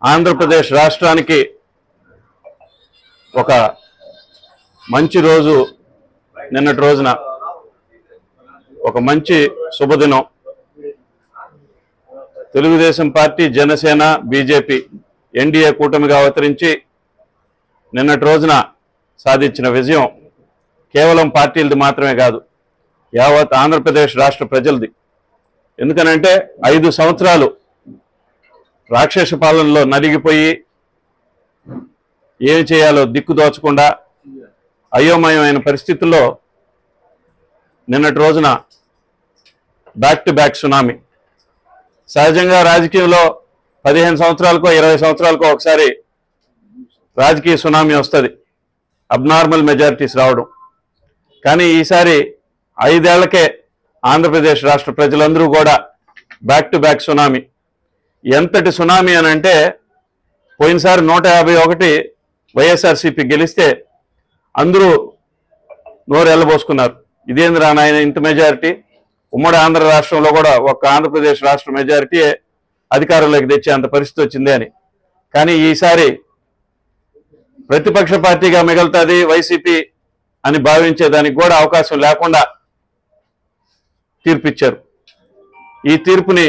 ఆంధ్రప్రదేశ్ రాష్ట్రానికి ఒక మంచి రోజు నిన్నటి రోజున ఒక మంచి శుభదినం Telugu Desam party Janasena BJP NDA కూటమిగా అవతరించి నిన్నటి రోజున సాధించిన విజయం కేవలం పార్టీలది మాత్రమే కాదు యావత్ ఆంధ్రప్రదేశ్ రాష్ట్ర ప్రజలది ఎందుకనంటే 5 సంవత్సరాలు రాక్షస పాలనలో నలిగిపోయి ఏం చేయాలో దిక్కుదోచకుండా అయోమయమైన పరిస్థితుల్లో నిన్నటి రోజున బ్యాక్ టు బ్యాక్ సునామీ సహజంగా రాజకీయంలో 15 సంవత్సరాలకో 20 సంవత్సరాలకో ఒకసారి రాజకీయ సునామీ వస్తుంది అబ్నార్మల్ మెజారిటీస్ రావడం కానీ ఈసారి 5 ఏళ్లకే ఆంధ్రప్రదేశ్ రాష్ట్ర ప్రజలందరూ కూడా బ్యాక్ టు బ్యాక్ సునామీ ఎంతటి సునామీ అని అంటే పోయినసారి 151 వైఎస్ఆర్సీపీ గెలిస్తే అందరూ నోరు ఎల్లబోసుకున్నారు ఇదేంద్రా నాయన ఇంత మెజారిటీ ఉమ్మడి ఆంధ్ర రాష్ట్రంలో కూడా ఒక ఆంధ్రప్రదేశ్ రాష్ట్ర మెజారిటీ అధికారంలోకి తెచ్చే అంత పరిస్థితి వచ్చింది అని కానీ ఈసారి ప్రతిపక్ష పార్టీగా మిగులుతుంది వైసీపీ అని భావించేదానికి కూడా అవకాశం లేకుండా తీర్పిచ్చారు ఈ తీర్పుని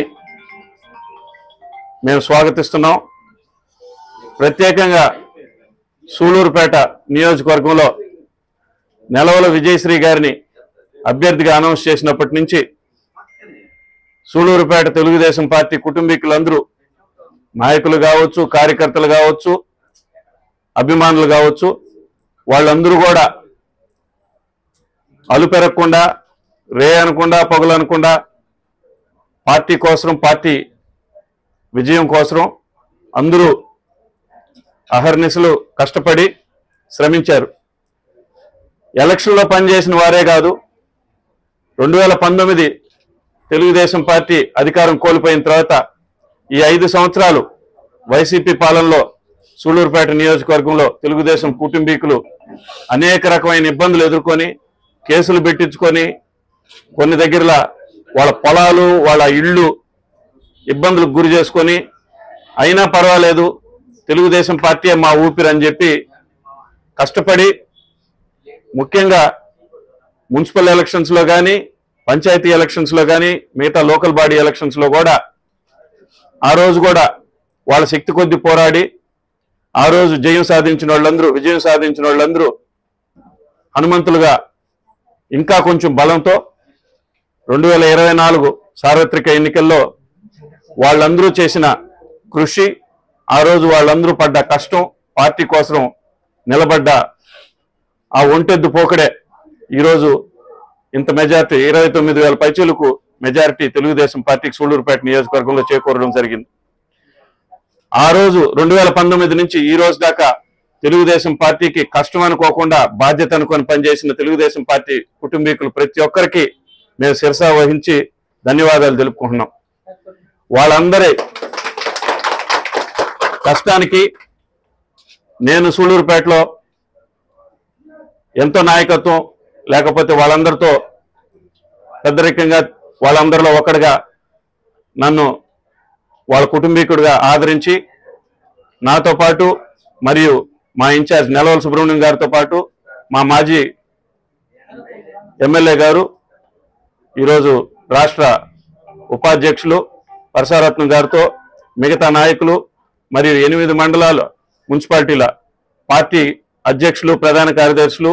మేము స్వాగతిస్తున్నాం ప్రత్యేకంగా సూళ్లూరుపేట నియోజకవర్గంలో నెలవల విజయశ్రీ గారిని అభ్యర్థిగా అనౌన్స్ చేసినప్పటి నుంచి సూళ్లూరుపేట తెలుగుదేశం పార్టీ కుటుంబీకులందరూ నాయకులు కావచ్చు కార్యకర్తలు కావచ్చు అభిమానులు కావచ్చు వాళ్ళందరూ కూడా అలుపెరగకుండా రే అనకుండా పగులు అనకుండా పార్టీ కోసం పార్టీ విజయం కోసం అందరూ అహర్నిశలు కష్టపడి శ్రమించారు ఎలక్షన్లో పనిచేసిన వారే కాదు 2019 తెలుగుదేశం పార్టీ అధికారం కోల్పోయిన తర్వాత ఈ 5 సంవత్సరాలు వైసీపీ పాలనలో సూళ్లూరుపేట నియోజకవర్గంలో తెలుగుదేశం కుటుంబీకులు అనేక రకమైన ఇబ్బందులు ఎదుర్కొని కేసులు పెట్టించుకొని కొన్ని దగ్గరలో వాళ్ళ పొలాలు వాళ్ళ ఇళ్ళు ఇబ్బందులకు గురి చేసుకొని అయినా పర్వాలేదు తెలుగుదేశం పార్టీ మా ఊపిరి అని చెప్పి కష్టపడి ముఖ్యంగా మున్సిపల్ ఎలక్షన్స్లో కానీ పంచాయతీ ఎలక్షన్స్లో కానీ మిగతా లోకల్ బాడీ ఎలక్షన్స్లో కూడా ఆ రోజు కూడా వాళ్ళ శక్తి కొద్దీ పోరాడి ఆ రోజు విజయం సాధించిన వాళ్ళందరూ హనుమంతులుగా ఇంకా కొంచెం బలంతో 2024 సార్వత్రిక ఎన్నికల్లో వాళ్ళందరూ చేసిన కృషి ఆ రోజు వాళ్ళందరూ పడ్డ కష్టం పార్టీ కోసం నిలబడ్డ ఆ ఒంటెద్దు పోకడే ఈరోజు ఇంత మెజారిటీ 29,000 పైచీలకు మెజారిటీ తెలుగుదేశం పార్టీకి సూళ్లూరుపేట నియోజకవర్గంలో చేకూరడం జరిగింది ఆ రోజు 2019 నుంచి ఈ రోజు దాకా తెలుగుదేశం పార్టీకి కష్టం అనుకోకుండా బాధ్యత అనుకొని పనిచేసిన తెలుగుదేశం పార్టీ కుటుంబీకులు ప్రతి ఒక్కరికి మేము శిరసా వహించి ధన్యవాదాలు తెలుపుకుంటున్నాం వాళ్ళందరి కష్టానికి నేను సూళ్లూరుపేటలో ఎంతో నాయకత్వం లేకపోతే వాళ్ళందరితో పెద్దరికంగా వాళ్ళందరిలో ఒకటిగా నన్ను వాళ్ళ కుటుంబీకుడిగా ఆదరించి నాతో పాటు మరియు మా ఇన్ఛార్జ్ నెలవల సుబ్రహ్మణ్యం గారితో పాటు మా మాజీ ఎమ్మెల్యే గారు ఈరోజు రాష్ట్ర ఉపాధ్యక్షులు పరసారత్నం గారితో మిగతా నాయకులు మరియు 8 మండలాల మున్సిపాలిటీల పార్టీ అధ్యక్షులు ప్రధాన కార్యదర్శులు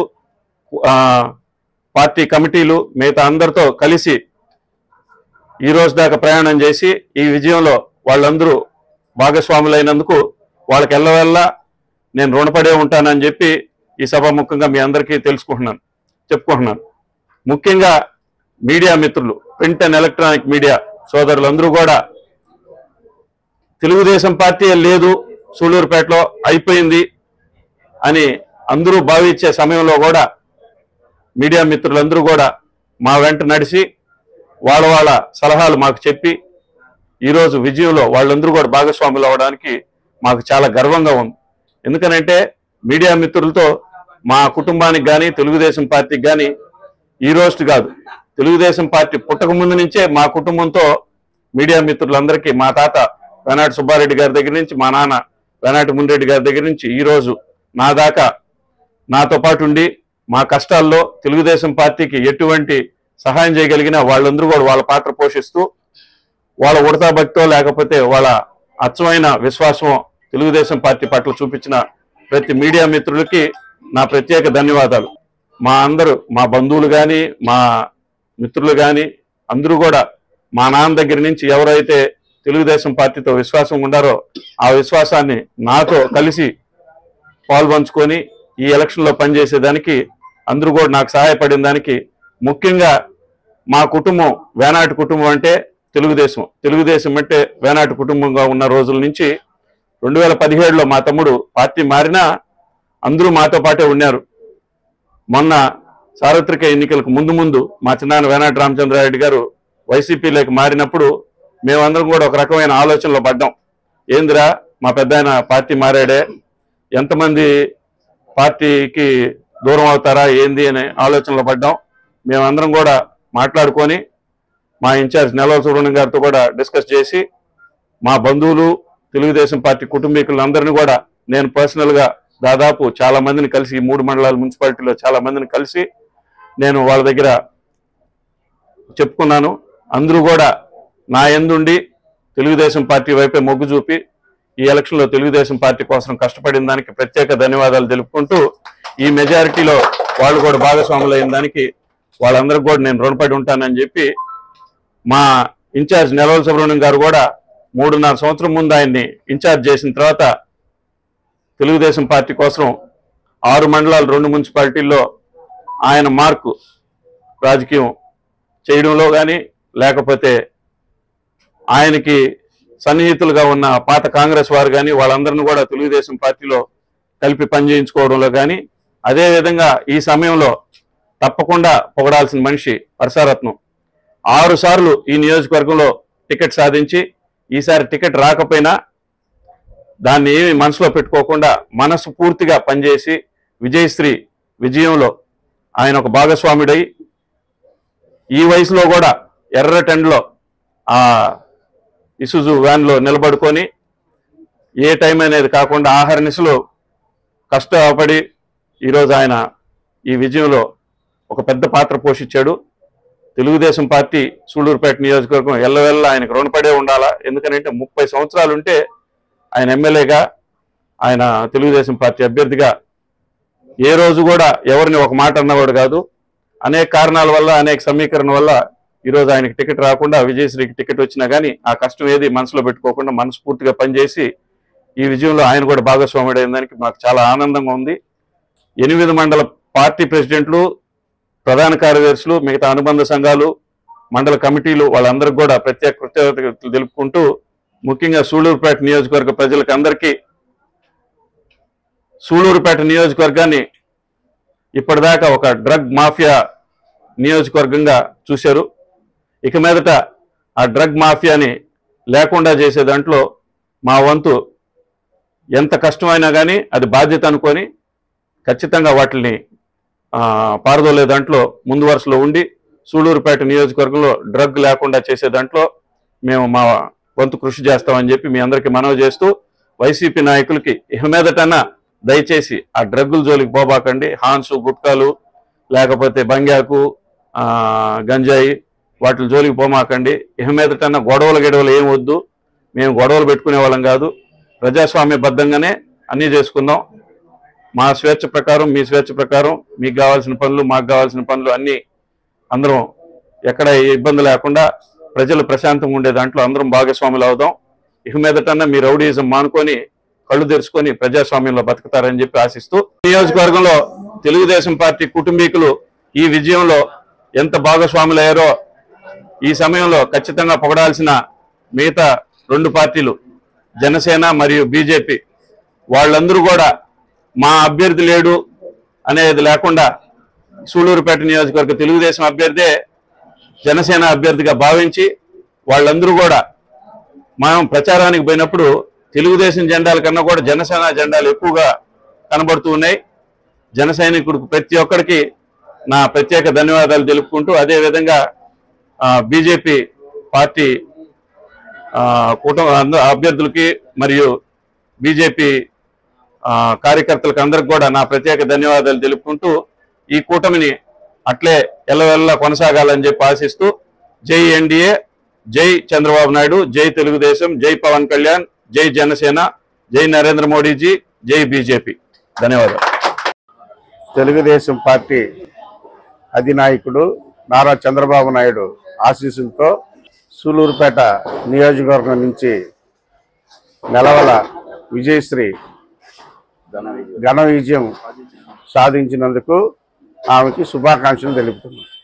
పార్టీ కమిటీలు మిగతా అందరితో కలిసి ఈ రోజు దాకా ప్రయాణం చేసి ఈ విజయంలో వాళ్ళందరూ భాగస్వాములైనందుకు వాళ్ళకి ఎల్లవెల్లా నేను రుణపడే ఉంటానని చెప్పి ఈ సభాముఖంగా మీ అందరికీ చెప్పుకుంటున్నాను ముఖ్యంగా మీడియా మిత్రులు ప్రింట్ అండ్ ఎలక్ట్రానిక్ మీడియా సోదరులందరూ కూడా తెలుగుదేశం పార్టీ లేదు సూళ్లూరుపేటలో అయిపోయింది అని అందరూ భావించే సమయంలో కూడా మీడియా మిత్రులందరూ కూడా మా వెంట నడిచి వాళ్ళ సలహాలు మాకు చెప్పి ఈరోజు విజయంలో వాళ్ళందరూ కూడా భాగస్వాములు అవ్వడానికి మాకు చాలా గర్వంగా ఉంది ఎందుకనంటే మీడియా మిత్రులతో మా కుటుంబానికి కానీ తెలుగుదేశం పార్టీకి కానీ ఈ రోజు కాదు తెలుగుదేశం పార్టీ పుట్టక ముందు నుంచే మా కుటుంబంతో మీడియా మిత్రులందరికీ మా తాత వేనాటి సుబ్బారెడ్డి గారి దగ్గర నుంచి, మా నాన్న వేనాటి మునిరెడ్డి గారి దగ్గర నుంచి ఈరోజు నా దాకా నాతో పాటు ఉండి మా కష్టాల్లో తెలుగుదేశం పార్టీకి ఎటువంటి సహాయం చేయగలిగిన వాళ్ళందరూ కూడా వాళ్ళ పాత్ర పోషిస్తూ వాళ్ళ ఉడతా భక్తో లేకపోతే వాళ్ళ అచ్చమైన విశ్వాసం తెలుగుదేశం పార్టీ పట్ల చూపించిన ప్రతి మీడియా మిత్రులకి నా ప్రత్యేక ధన్యవాదాలు. మా బంధువులు కానీ మా మిత్రులు కానీ అందరూ కూడా మా నాన్న దగ్గర నుంచి ఎవరైతే తెలుగుదేశం పార్టీతో విశ్వాసం ఉండారో ఆ విశ్వాసాన్ని నాతో కలిసి పాల్పంచుకొని ఈ ఎలక్షన్లో పనిచేసేదానికి అందరూ కూడా నాకు సహాయపడిన దానికి ముఖ్యంగా మా కుటుంబం వేనాటి కుటుంబం అంటే తెలుగుదేశం అంటే వేనాటి కుటుంబంగా ఉన్న రోజుల నుంచి 2017లో మా తమ్ముడు పార్టీ మారినా అందరూ మాతో పాటే ఉన్నారు. మొన్న సార్వత్రిక ఎన్నికలకు ముందు మా చిన్నాన్న వేనాటి రామచంద్రారెడ్డి గారు వైసీపీలోకి మారినప్పుడు మేమందరం కూడా ఒక రకమైన ఆలోచనలో పడ్డాం. ఏందిరా మా పెద్దాయన పార్టీ మారాడే, ఎంతమంది పార్టీకి దూరం అవుతారా ఏంది అనే ఆలోచనలో పడ్డాం. మేమందరం కూడా మాట్లాడుకొని మా ఇన్ఛార్జ్ నెలవల సుబ్రహ్మణ్యం గారితో కూడా డిస్కస్ చేసి మా బంధువులు తెలుగుదేశం పార్టీ కుటుంబీకులందరినీ కూడా నేను పర్సనల్గా దాదాపు చాలా మందిని కలిసి ఈ 3 మండలాల మున్సిపాలిటీలో చాలా మందిని కలిసి నేను వాళ్ళ దగ్గర చెప్పుకున్నాను. అందరూ కూడా నా యందుండి తెలుగుదేశం పార్టీ వైపే మొగ్గు చూపి ఈ ఎలక్షన్లో తెలుగుదేశం పార్టీ కోసం కష్టపడిన దానికి ప్రత్యేక ధన్యవాదాలు తెలుపుకుంటూ ఈ మెజారిటీలో వాళ్ళు కూడా భాగస్వాములు అయిన దానికి వాళ్ళందరికీ కూడా నేను రుణపడి ఉంటానని చెప్పి మా ఇన్ఛార్జ్ నెలవల సుబ్రహ్మణ్యం గారు కూడా 3.5 సంవత్సరం ముందు ఆయన్ని ఇన్ఛార్జ్ చేసిన తర్వాత తెలుగుదేశం పార్టీ కోసం 6 మండలాలు 2 మున్సిపాలిటీల్లో ఆయన మార్కు రాజకీయం చేయడంలో కానీ లేకపోతే ఆయనకి సన్నిహితులుగా ఉన్న పాత కాంగ్రెస్ వారు కానీ వాళ్ళందరినీ కూడా తెలుగుదేశం పార్టీలో కలిపి పనిచేయించుకోవడంలో కానీ అదేవిధంగా ఈ సమయంలో తప్పకుండా పొగడాల్సిన మనిషి వర్షారత్నం 6 సార్లు ఈ నియోజకవర్గంలో టికెట్ సాధించి ఈసారి టికెట్ రాకపోయినా దాన్ని ఏమి మనసులో పెట్టుకోకుండా మనసు పూర్తిగా పనిచేసి విజయశ్రీ విజయంలో ఆయన ఒక భాగస్వాముడై ఈ వయసులో కూడా ఎర్రటెండలో ఆ ఇసుజు వ్యాన్లో నిలబడుకొని ఏ టైం అనేది కాకుండా ఆహర్నిశలు కష్టపడి ఈరోజు ఆయన ఈ విజయంలో ఒక పెద్ద పాత్ర పోషించాడు. తెలుగుదేశం పార్టీ సూళ్లూరుపేట నియోజకవర్గం ఎల్లవెల్ల ఆయనకు రుణపడే ఉండాలా. ఎందుకంటే 30 సంవత్సరాలు ఉంటే ఆయన ఎమ్మెల్యేగా ఆయన తెలుగుదేశం పార్టీ అభ్యర్థిగా ఏ రోజు కూడా ఎవరిని ఒక మాట అన్నవాడు కాదు. అనేక కారణాల వల్ల అనేక సమీకరణ వల్ల ఈరోజు ఆయనకి టికెట్ రాకుండా విజయశ్రీకి టికెట్ వచ్చినా కానీ ఆ కష్టం ఏది మనసులో పెట్టుకోకుండా మనస్ఫూర్తిగా పనిచేసి ఈ విజయంలో ఆయన కూడా భాగస్వాముడైన దానికి మాకు చాలా ఆనందంగా ఉంది. 8 మండల పార్టీ ప్రెసిడెంట్లు, ప్రధాన కార్యదర్శులు, మిగతా అనుబంధ సంఘాలు, మండల కమిటీలు వాళ్ళందరికీ కూడా ప్రత్యేక కృతజ్ఞతలు తెలుపుకుంటూ ముఖ్యంగా సూళ్లూరుపేట నియోజకవర్గ ప్రజలకు అందరికీ సూళ్లూరుపేట నియోజకవర్గాన్ని ఇప్పటిదాకా ఒక డ్రగ్ మాఫియా నియోజకవర్గంగా చూశారు. ఇక మీదట ఆ డ్రగ్ మాఫియాని లేకుండా చేసే దాంట్లో మా వంతు ఎంత కష్టమైనా కానీ అది బాధ్యత అనుకొని ఖచ్చితంగా వాటిని పారదోలే దాంట్లో ముందు వరుసలో ఉండి సూళ్లూరుపేట నియోజకవర్గంలో డ్రగ్ లేకుండా చేసే దాంట్లో మేము మా వంతు కృషి చేస్తామని చెప్పి మీ అందరికీ మనవి చేస్తూ వైసీపీ నాయకులకి ఇక మీదటన్నా దయచేసి ఆ డ్రగ్గుల జోలికి పోబాకండి. హాన్సు, గుట్కాలు, లేకపోతే బంగాకు, గంజాయి వాటి జోలికి పోమాకండి. ఇక మీదటన్నా గొడవలు ఏం వద్దు. మేము గొడవలు పెట్టుకునే వాళ్ళం కాదు. ప్రజాస్వామ్యబద్ధంగానే అన్నీ చేసుకుందాం. మా స్వేచ్ఛ ప్రకారం, మీ స్వేచ్ఛ ప్రకారం మీకు కావాల్సిన పనులు, మాకు కావాల్సిన పనులు అన్నీ అందరం ఎక్కడ ఇబ్బంది లేకుండా ప్రజలు ప్రశాంతంగా ఉండే దాంట్లో అందరం భాగస్వాములు అవుదాం. ఇక మీదటన్నా మీ రౌడీజం మానుకొని కళ్ళు తెరుచుకొని ప్రజాస్వామ్యంలో బతుకుతారని చెప్పి ఆశిస్తూ నియోజకవర్గంలో తెలుగుదేశం పార్టీ కుటుంబీకులు ఈ విజయంలో ఎంత భాగస్వాములయ్యారో ఈ సమయంలో ఖచ్చితంగా పొగడాల్సిన మిగతా 2 పార్టీలు జనసేన మరియు బీజేపీ వాళ్ళందరూ కూడా మా అభ్యర్థి లేడు అనేది లేకుండా సూళ్లూరుపేట నియోజకవర్గ తెలుగుదేశం అభ్యర్థే జనసేన అభ్యర్థిగా భావించి వాళ్ళందరూ కూడా మనం ప్రచారానికి పోయినప్పుడు తెలుగుదేశం జెండాల కన్నా కూడా జనసేన జెండాలు ఎక్కువగా కనబడుతూ ఉన్నాయి. జన సైనికుడికి ప్రతి ఒక్కరికి నా ప్రత్యేక ధన్యవాదాలు తెలుపుకుంటూ అదేవిధంగా బీజేపీ పార్టీ అభ్యర్థులకి మరియు బీజేపీ కార్యకర్తలకు అందరికి కూడా నా ప్రత్యేక ధన్యవాదాలు తెలుపుకుంటూ ఈ కూటమిని అట్లే ఎల్లవెల్లా కొనసాగాలని చెప్పి ఆశిస్తూ జై ఎన్డీఏ, జై చంద్రబాబు నాయుడు, జై తెలుగుదేశం, జై పవన్ కళ్యాణ్, జై జనసేన, జై నరేంద్ర మోడీజీ, జై బీజేపీ. ధన్యవాదాలు. తెలుగుదేశం పార్టీ అధినాయకుడు నారా చంద్రబాబు నాయుడు ఆశీస్సులతో సూలూరుపేట నియోజకవర్గం నుంచి నెలవల విజయశ్రీ ఘన విజయం సాధించినందుకు ఆమెకి శుభాకాంక్షలు తెలుపుతున్నాను.